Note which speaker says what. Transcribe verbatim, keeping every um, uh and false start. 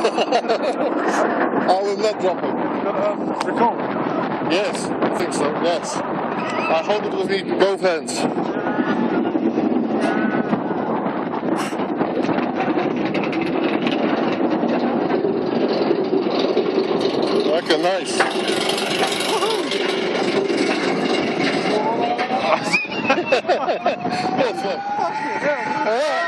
Speaker 1: I will not drop it.
Speaker 2: Uh, record.
Speaker 1: Yes, I think so, yes. I hold it with me, both hands. Okay, nice. That's fun.